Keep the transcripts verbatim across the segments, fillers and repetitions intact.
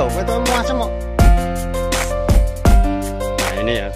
loh, kowe tuh mau asem kok. Nah, ini ya.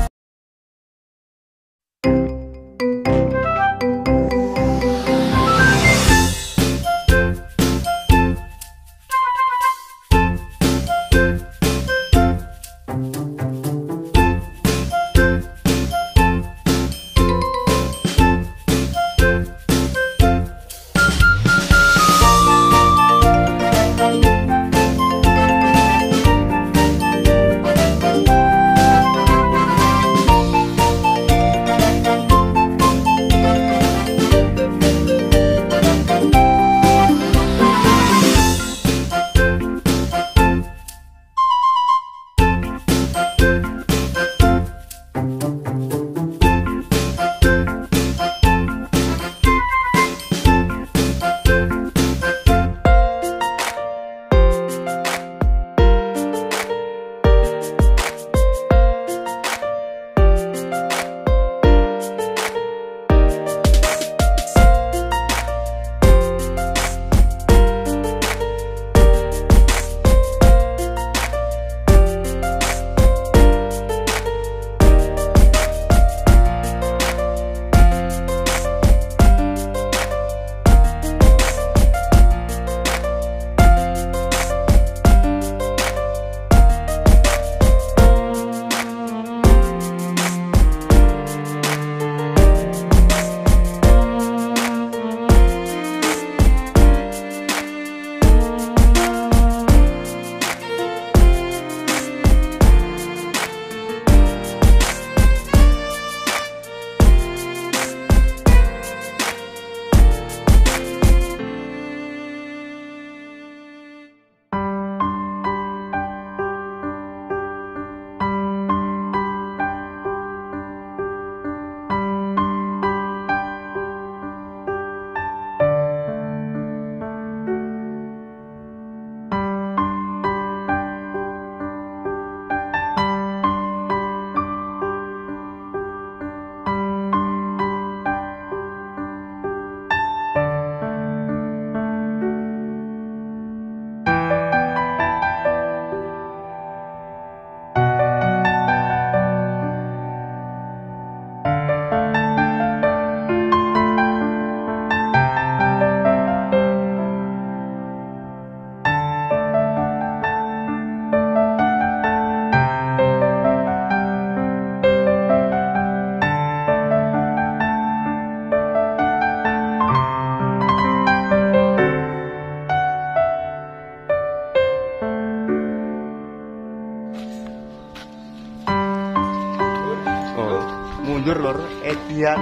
Mundur lor, Edian.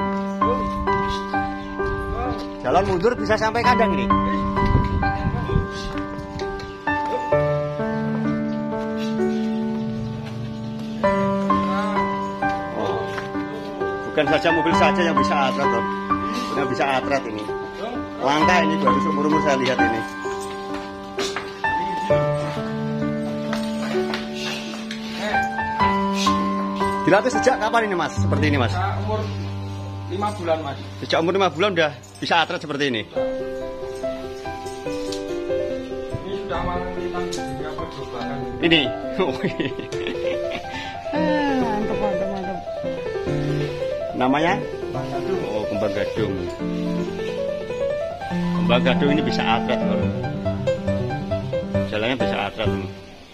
Jalan mundur bisa sampai kandang ini. Oh, bukan saja mobil saja yang bisa atret lor, yang bisa atret ini. Langka ini baru seumur-umur saya lihat ini. Dilatih sejak kapan ini mas? Seperti ini mas? Sejak umur lima bulan mas. Sejak umur lima bulan udah bisa atret seperti ini? Ini sudah melintang dunia perjobakan. Ini? Mantap, mantap, mantap. Namanya? Kembang gadung. Oh, kembang gadung. Kembang gadung ini bisa atret loh. Jalannya bisa atret loh.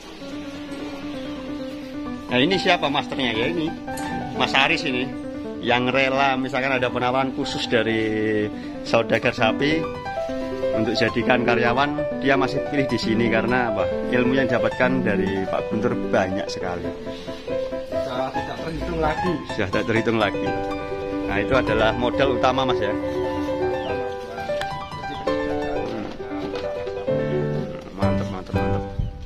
Nah ini siapa masternya ya ini Mas Aris ini yang rela misalkan ada penawaran khusus dari saudagar sapi untuk jadikan karyawan, dia masih pilih di sini karena apa? Ilmu yang didapatkan dari Pak Guntur banyak sekali. Sudah tidak terhitung lagi. Sudah tidak terhitung lagi. Nah itu adalah modal utama mas ya. Mantap mantap mantap.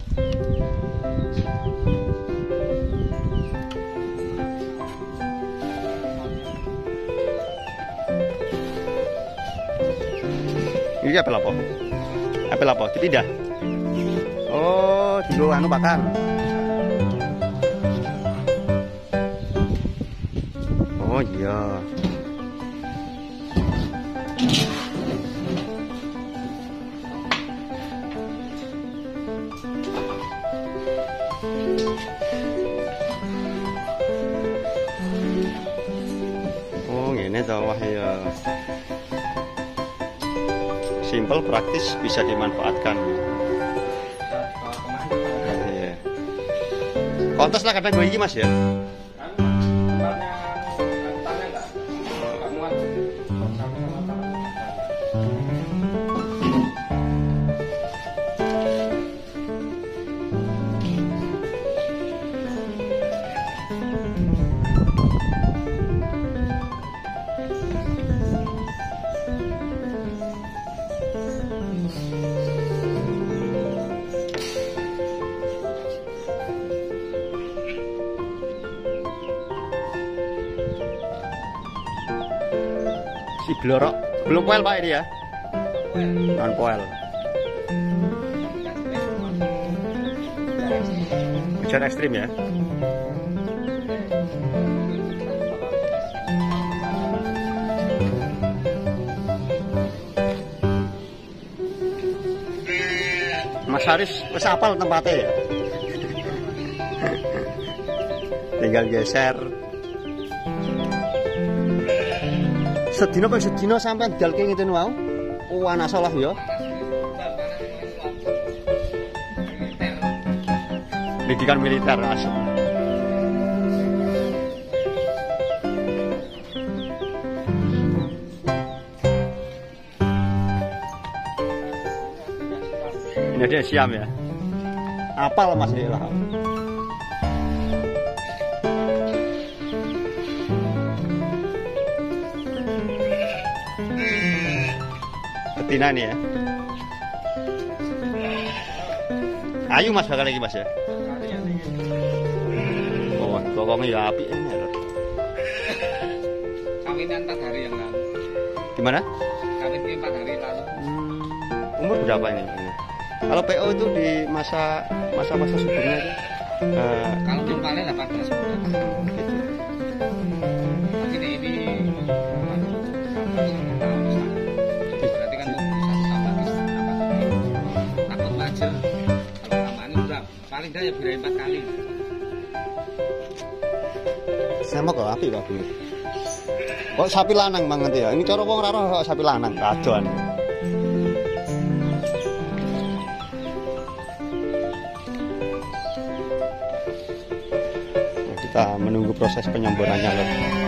Ini apel apa? Apel apa? Dipindah? Oh, dulu anu pakan. Oh iya. ini toh, wah ya. Simple, praktis, bisa dimanfaatkan. Iya. Kontes lah kadang gue ini mas ya. Si blorok belum poel pak ini ya, non poel. Hujan ekstrim ya. Mas Haris wis apal tempatnya ya. Tinggal geser. Sedino apa sedino sampai dal kayak gitu mau? Oh anak salah ya. Pendidikan militer asal. Ini dia siam ya. Apal mas ini lah. Betina nih ya. Ayu mas bakal lagi mas ya. Oh, pokoknya ya api ini loh. Kawinan empat hari yang lalu. Gimana? Kawin empat hari lalu. Hmm, umur berapa ini? Kalau P O itu di masa masa masa suburnya itu? Uh, Kalau kemarin delapan belas bulan. Gitu. Ini ini berarti kan satu tambah takut aja. Kalau tambahan udah paling dah ya birahi empat kali. Saya mau ke api pak Bu. Kok sapi lanang bang nanti ya? Ini cara wong raro kok sapi lanang kadoan. Kita menunggu proses penyemburannya loh.